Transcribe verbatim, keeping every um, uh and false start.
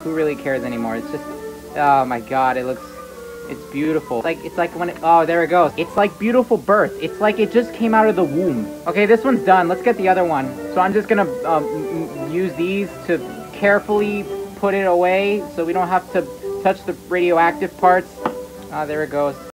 Who really cares anymore? It's just, oh my god, it looks, it's beautiful. It's like, it's like when it, oh, there it goes. It's like beautiful birth. It's like it just came out of the womb. Okay, this one's done. Let's get the other one. So I'm just gonna um, use these to carefully put it away so we don't have to touch the radioactive parts. Ah, there it goes.